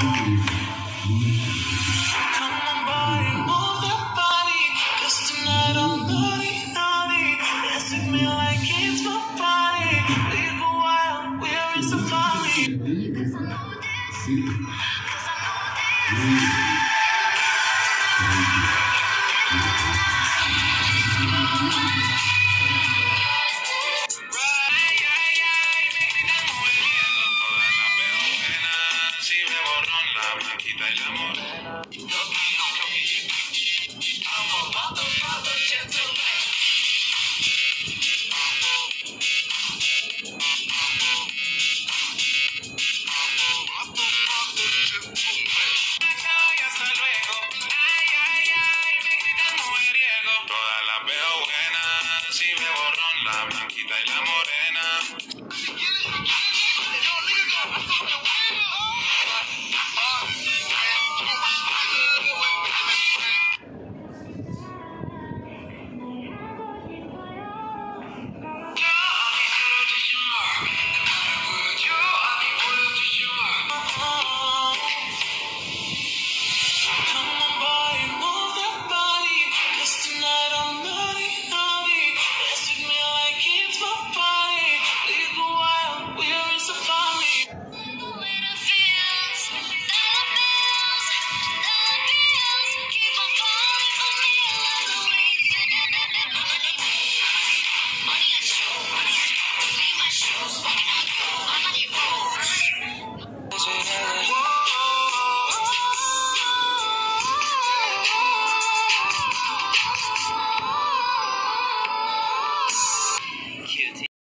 Come on, boy, move that body. 'Cause tonight I'm naughty, naughty. Dance with me like it's my party. We go wild, we're in safari. 'Cause I know this. 'Cause I know Si me borró la blanquita y la morena. Hasta luego. Ay, ay, ay, me grita el mujeriego. Todas las veo buenas. Si me borró la blanquita y la morena. Come on, boy, move that body. 'Cause tonight I'm naughty, naughty. Dance with me like it's my party. We go wild, we're in safari. The way it feels, dollar bills, keep on falling for me. I love the way you feel. Money on show, see my shows.